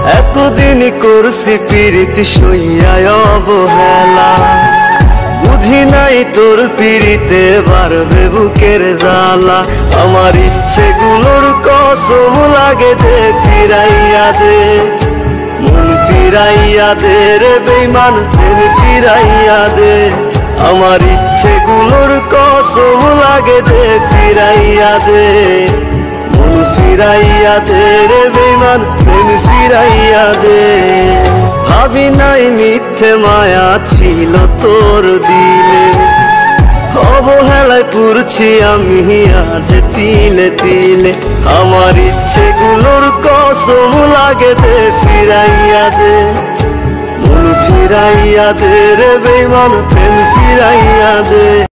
এতদিন করছি প্রীতি সইয়া অবহেলা, বুঝি নাই তোর পিড়িতে বাড়বে বুকের জ্বালা। আমার ইচ্ছেগুলোর কসম লাগে দে ফিরাইয়া দে, মন ফিরাইয়া দে রে বেঈমান প্রেম ফিরাইয়া দে। আমার ইচ্ছেগুলোর কসম লাগে দে ফিরাইয়া দে, মন ফিরাইয়া দে রে বেঈমান প্রেম ফিরাইয়া দে। ভাবি নাই মিথ্যে মায়া ছিল তোর দিলে, অবহেলায় পুরছি আমি আজ তিলে তিলে। আমার ইচ্ছেগুলোর কসম লাগে দে ফিরাইয়া দে, মন ফিরাইয়া দে রে বেঈমান প্রেম ফিরাইয়া দে।